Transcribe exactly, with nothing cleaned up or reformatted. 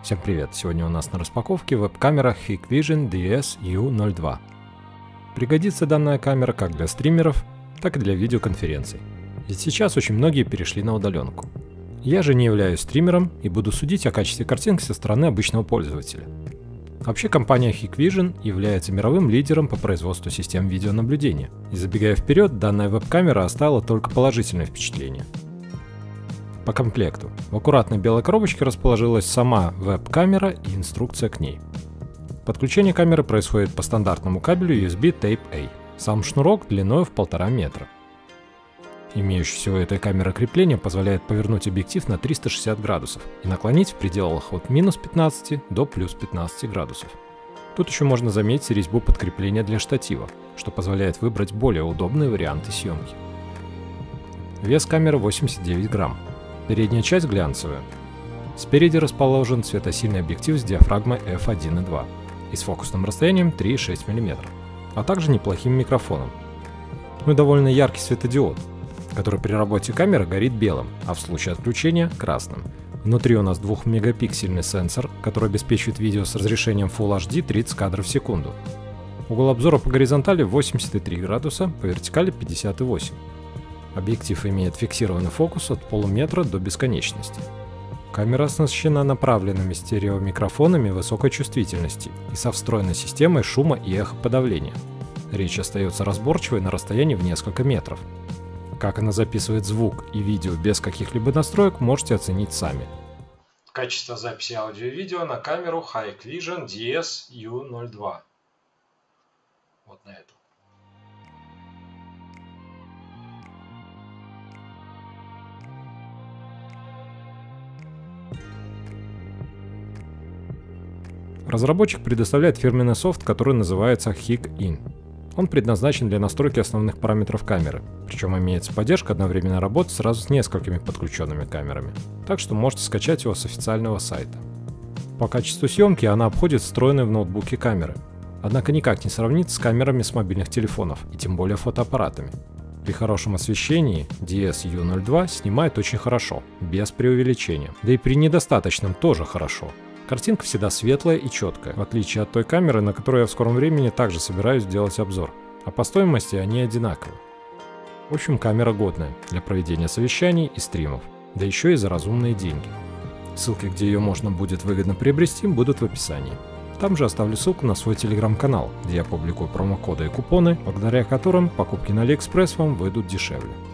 Всем привет! Сегодня у нас на распаковке веб-камера Hikvision ди эс ю ноль два. Пригодится данная камера как для стримеров, так и для видеоконференций. Ведь сейчас очень многие перешли на удаленку. Я же не являюсь стримером и буду судить о качестве картинки со стороны обычного пользователя. Вообще компания Hikvision является мировым лидером по производству систем видеонаблюдения. И забегая вперед, данная веб-камера оставила только положительное впечатление. По комплекту. В аккуратной белой коробочке расположилась сама веб-камера и инструкция к ней. Подключение камеры происходит по стандартному кабелю ю эс би Type-A. Сам шнурок длиной в полтора метра. Имеющееся у этой камеры крепление позволяет повернуть объектив на триста шестьдесят градусов и наклонить в пределах от минус пятнадцати до плюс пятнадцати градусов. Тут еще можно заметить резьбу подкрепления для штатива, что позволяет выбрать более удобные варианты съемки. Вес камеры восемьдесят девять грамм. Передняя часть глянцевая. Спереди расположен светосильный объектив с диафрагмой эф один и два и с фокусным расстоянием три и шесть миллиметра, а также неплохим микрофоном. Ну и довольно яркий светодиод, который при работе камеры горит белым, а в случае отключения – красным. Внутри у нас двухмегапиксельный сенсор, который обеспечивает видео с разрешением Full эйч ди тридцать кадров в секунду. Угол обзора по горизонтали восемьдесят три градуса, по вертикали пятьдесят восемь. Объектив имеет фиксированный фокус от полуметра до бесконечности. Камера оснащена направленными стереомикрофонами высокой чувствительности и со встроенной системой шума и эхоподавления. Речь остается разборчивой на расстоянии в несколько метров. Как она записывает звук и видео без каких-либо настроек, можете оценить сами. Качество записи аудио и видео на камеру Hikvision ди эс ю ноль два. Вот на эту. Разработчик предоставляет фирменный софт, который называется HikIn. Он предназначен для настройки основных параметров камеры, причем имеется поддержка одновременной работы сразу с несколькими подключенными камерами, так что можете скачать его с официального сайта. По качеству съемки она обходит встроенные в ноутбуке камеры, однако никак не сравнится с камерами с мобильных телефонов и тем более фотоаппаратами. При хорошем освещении ди эс ю ноль два снимает очень хорошо, без преувеличения, да и при недостаточном тоже хорошо. Картинка всегда светлая и четкая, в отличие от той камеры, на которой я в скором времени также собираюсь делать обзор, а по стоимости они одинаковы. В общем, камера годная для проведения совещаний и стримов, да еще и за разумные деньги. Ссылки, где ее можно будет выгодно приобрести, будут в описании. Там же оставлю ссылку на свой телеграм-канал, где я публикую промокоды и купоны, благодаря которым покупки на AliExpress вам выйдут дешевле.